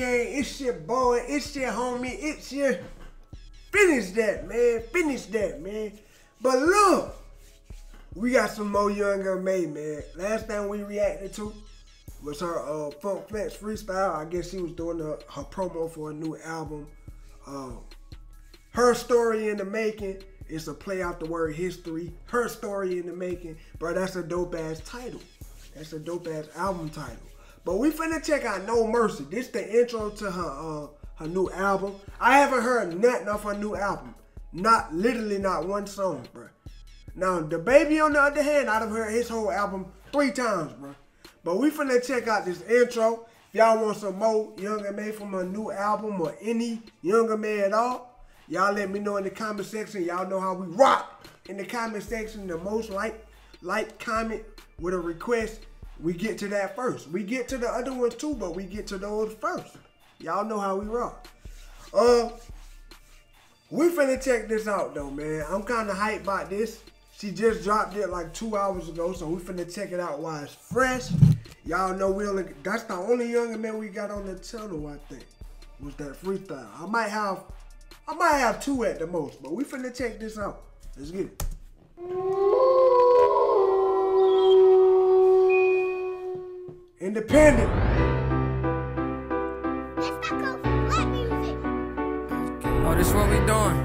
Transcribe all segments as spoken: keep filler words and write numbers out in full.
gang, it's your boy, it's your homie, it's your... Finish that, man. Finish that, man. But look, we got some more Young M A, man. Last time we reacted to was her uh, Funk Flex freestyle. I guess she was doing her, her promo for a new album. Um, Herstory in the Making. It's a play off the word history. Herstory in the Making. Bro, that's a dope-ass title. That's a dope-ass album title. But we finna check out No Mercy. This the intro to her uh, her new album. I haven't heard nothing of her new album. Not, literally not one song, bro. Now, the baby on the other hand, I've heard his whole album three times, bro. But we finna check out this intro. If y'all want some more Young M A from a new album or any Young M A at all, y'all let me know in the comment section. Y'all know how we rock in the comment section. The most like, like, comment with a request. We get to that first. We get to the other ones too, but we get to those first. Y'all know how we rock. Uh, we finna check this out though, man. I'm kind of hyped about this. She just dropped it like two hours ago, so we finna check it out while it's fresh. Y'all know we only, that's the only Young M A we got on the channel, I think, was that freestyle. I might have, I might have two at the most, but we finna check this out. Let's get it. Independent. Let's not go for black music. Oh, this what we doing?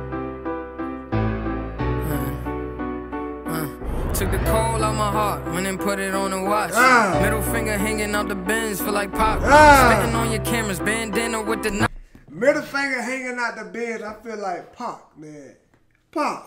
Uh, uh. Took the cold out my heart, went and put it on the watch. Ah. Middle finger hanging out the bins, feel like pop. Ah. Spitting on your cameras, bandana with the knife. Middle finger hanging out the bins, I feel like Pac, man. Pac.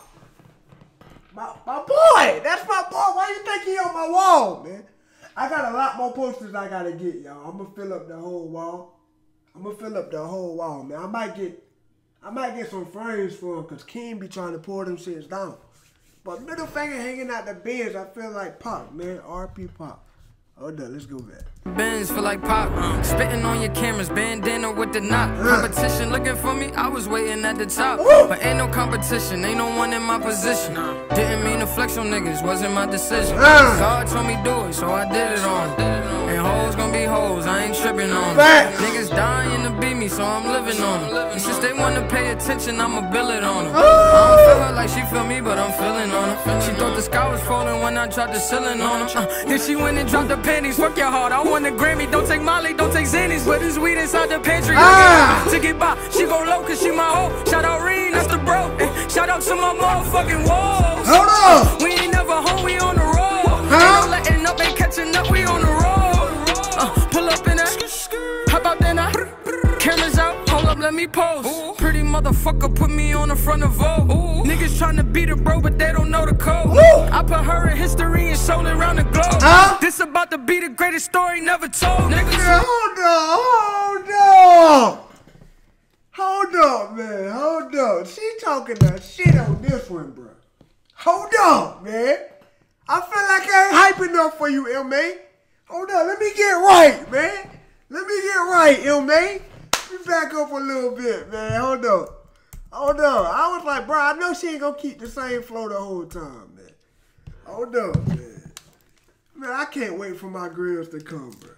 My, my boy, that's my boy. Why you think he on my wall, man? I got a lot more posters I gotta get, y'all. I'm gonna fill up the whole wall. I'm gonna fill up the whole wall, man. I might get, I might get some frames for him, cause King be trying to pull them shits down. But middle finger hanging out the bins, I feel like Pop, man. R P Pop. Hold up, let's go back. Benz feel like pop, uh, spitting on your cameras, bandana with the knot. Uh. Competition looking for me, I was waiting at the top. Ooh. But ain't no competition, ain't no one in my position. Uh. Didn't mean to flex on niggas, wasn't my decision. Uh. God told me do it, so I did it on them. And hoes gonna be hoes, I ain't tripping on them. Niggas dying to beat me, so I'm living on them. And since they wanna pay attention, I'ma bill it on them. Uh. I don't feel her like she feel me, but I'm feeling on her. She thought the sky was falling when I dropped the ceiling on her. Uh. Then she went and dropped the panties, fuck your heart, I want a Grammy. Don't take Molly, don't take Xannies, but there's weed inside the pantry. Ah. To get by, she go low cause she my hoe. Shout out Reen, that's the bro. And shout out to my motherfucking walls. Hold on. We ain't never home, we on the road. Huh? Ain't no letting up, ain't catching up, we on the road. Uh, pull up in that, how about then I cameras out, hold up, let me pose. Ooh. Pretty motherfucker put me on the front of Vogue. Ooh. Niggas tryna beat a bro, but they don't know the code. Ooh. I put her in history and sold it around the globe. Huh? This about to be the greatest story never told, niggas. Yeah, hold up, hold up. Hold up, man, hold up. She talking that shit on this one, bro. Hold up, man. I feel like I ain't hype enough for you, M A. Hold up, let me get right, man. Let me get right, M A. Let me back up a little bit, man. Hold up. Hold up. I was like, bro, I know she ain't gonna keep the same flow the whole time, man. Hold up, man. Man, I can't wait for my grills to come, bro.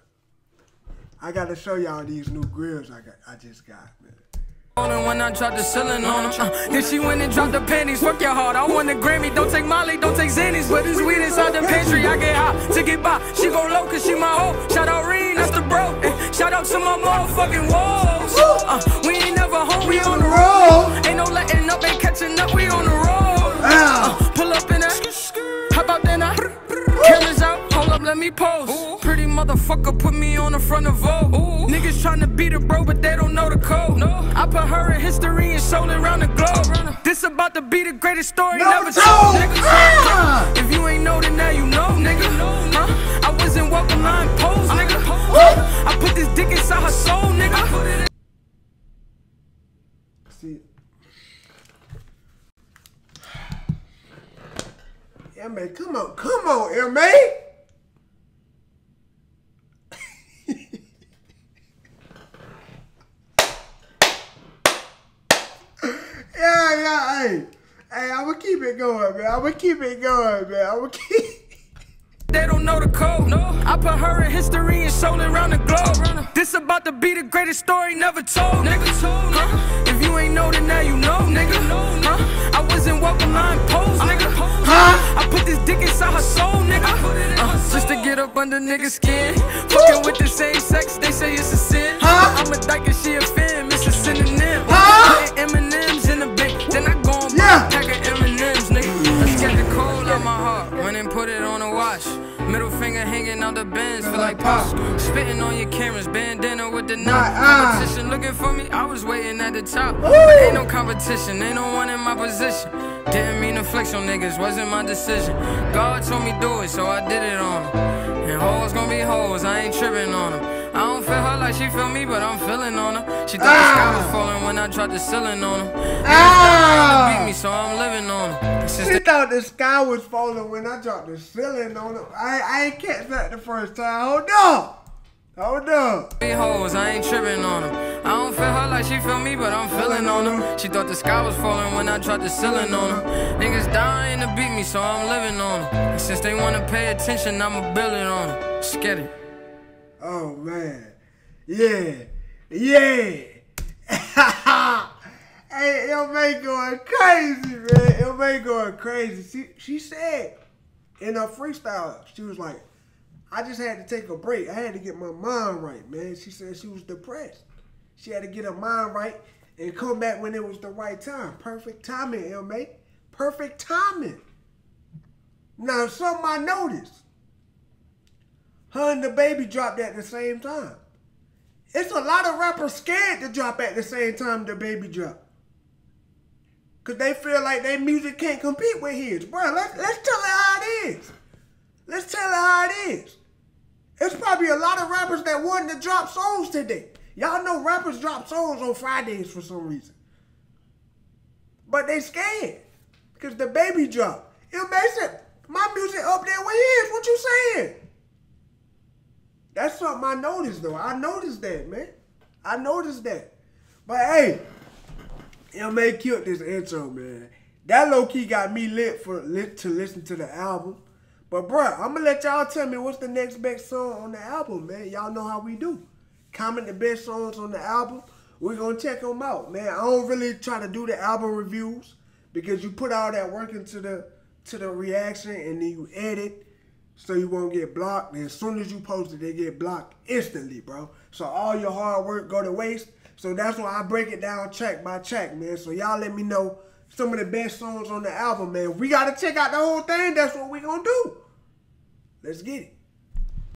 I gotta show y'all these new grills I got. I just got, man. When I dropped the ceiling on her, uh, then she went and dropped the panties. Fuck your heart, I want a Grammy. Don't take Molly, don't take Xannies, but there's weed inside the pantry. I get hot to get by. She go low cause she my hoe. Shout out Reen, that's the bro. And shout out to my motherfucking walls. Uh, we ain't never home, we on the road. Ain't no letting up, ain't catching up, we on the road. Uh, pull up in that, how about then I cameras out, hold up, let me pose. Ooh. Pretty motherfucker put me on the front of Vogue. Ooh. Niggas tryna beat a bro, but they don't know the code. No. I put her in history and sold it around the globe. This about to be the greatest story no never told, nigga. Ah. If you ain't know, then now you know, nigga. Huh? I wasn't welcome, I imposed, nigga. Huh? I put this dick inside her soul, nigga. See, M A, come on, come on, M A. Yeah, yeah, hey. Hey, I'ma keep it going, man. I'ma keep it going, man. I'ma keep They don't know the code, no. I put her in history and sold it around the globe. This about to be the greatest story never told, nigga. Huh? If you ain't know, then now you know, nigga. Huh? I wasn't welcome, I imposed, nigga. Huh? I put this dick inside her soul, nigga. Uh, just to get up under niggas' skin. Fucking with the same sex, they say it's a sin. Huh? I'm a dyke and she a fan, miss a synonym. Huh? Putting M and M's in the big, then I go and buy yeah. a pack of M and M's, nigga. Let's get the cold out my heart, went and put it on a watch. Middle finger hanging out the bends, feel like pop. Spitting on your cameras, bandana with the knot. Competition looking for me, I was waiting at the top. But ain't no competition, ain't no one in my position. Didn't mean to flex on niggas, wasn't my decision. God told me do it, so I did it on them. And hoes gon' be hoes, I ain't tripping on them. I don't feel her like she feel me, but I'm feeling on her. She thought ah. the sky was falling when I dropped the ceiling on her. Ah. Beat me, so I'm living on her. She thought the sky was falling when I dropped the ceiling on her. I, I ain't catch that the first time. Hold up. Hold up. Hoes, I ain't tripping on them. I don't feel her like she feel me, but I'm feeling on her. She thought the sky was falling when I dropped the ceiling on her. Niggas dying to beat me, so I'm living on them. And since they wanna pay attention, I'ma build it on them. Let's get it. Oh man. Yeah. Yeah. Hey, L May going crazy, man. L May going crazy. She, she said in her freestyle, she was like, I just had to take a break. I had to get my mind right, man. She said she was depressed. She had to get her mind right and come back when it was the right time. Perfect timing, L May. Perfect timing. Now, something I noticed. Her and the baby dropped at the same time. It's a lot of rappers scared to drop at the same time the baby drop. Because they feel like their music can't compete with his. Bro, let's, let's tell it how it is. Let's tell it how it is. It's probably a lot of rappers that wanted to drop songs today. Y'all know rappers drop songs on Fridays for some reason. But they scared. Because the baby dropped. It makes it, my music up there with his. What you saying? That's something I noticed, though. I noticed that, man. I noticed that. But, hey, L May killed this intro, man. That low-key got me lit for lit to listen to the album. But, bruh, I'm going to let y'all tell me what's the next best song on the album, man. Y'all know how we do. Comment the best songs on the album. We're going to check them out, man. I don't really try to do the album reviews because you put all that work into the, to the reaction and then you edit. So you won't get blocked. And as soon as you post it, they get blocked instantly, bro. So all your hard work go to waste. So that's why I break it down track by track, man. So y'all let me know some of the best songs on the album, man. We got to check out the whole thing. That's what we going to do. Let's get it.